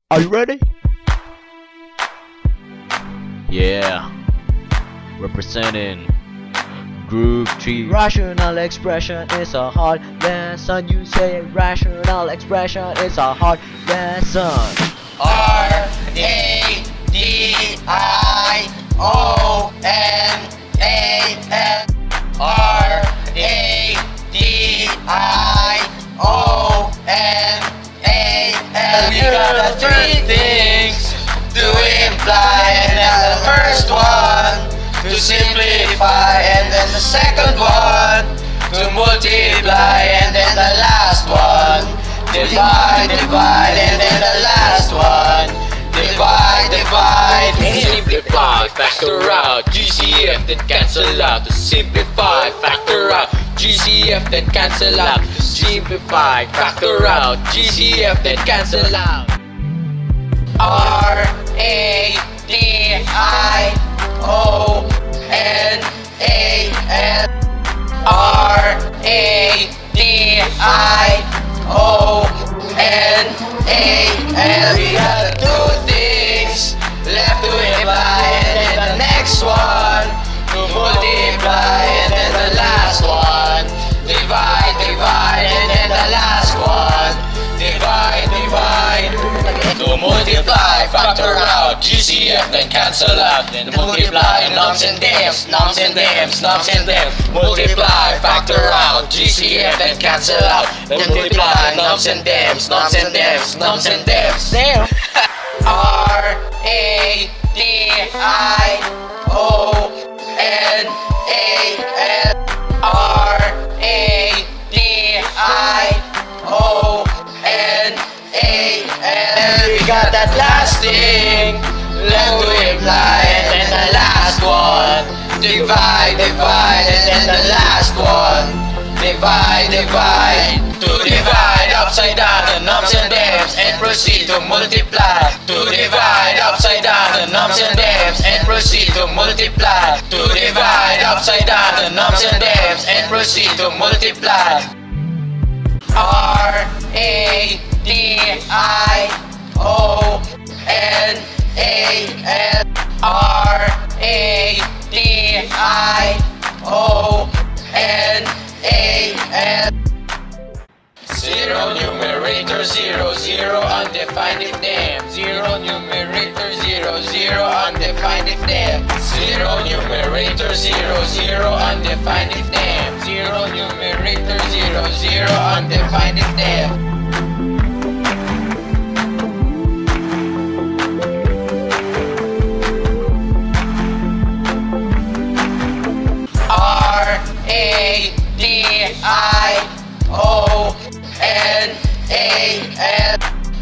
Are you ready? Yeah. Representing Group 3. Rational expression is a hard lesson. You say rational expression is a hard lesson. R-A-D-I-O-N-A-L R-A-D-I-O-N-A-L We got the three things to imply, and then the first one to simplify, and then the second one to multiply, and then the last one divide, and then the last one divide. Simplify, factor out, GCF then cancel out. To simplify, factor out, GCF then cancel out. To simplify, factor out, GCF then cancel out. R-A-D-I-O-N-A-L R-A-D-I-O-N-A-L We got two things left to imply, and then the next one to multiply, and then the last one divide, and then the last one divide. To multiply, factor out, GCF then cancel out. Then multiply, nums and dims. Multiply, factor out, GCF then cancel out. Then multiply, nums and dims. Damn. R-A-D-I-O-N-A-L R-A-D-I-O-N-A-L We got that last thing left to imply, and then the last one divide, and then the last one divide. To divide upside down the nums and dims and proceed to multiply. To divide upside down the nums and dims and proceed to multiply. To divide upside down the nums and dims and proceed to multiply. R-A-D-I-O-N-A-L R-A-D-I-O-N-A-L Zero numerator, zero undefined if name. Zero numerator, zero undefined if name. Zero numerator, zero undefined if name. Zero numerator, zero undefined if name. R-A-D-I-O-N-A-L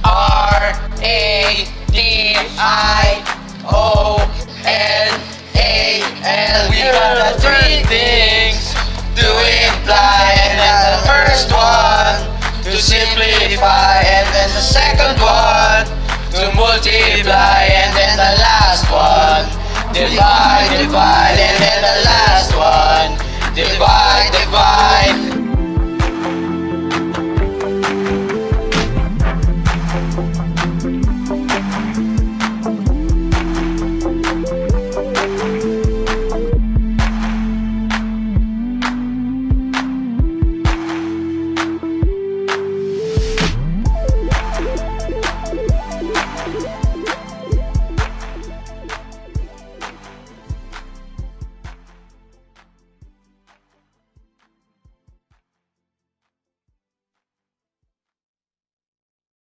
R-A-D-I-O-N-A-L We got the three things to imply, and then the first one to simplify, and then the second one to multiply, and then the last one divide.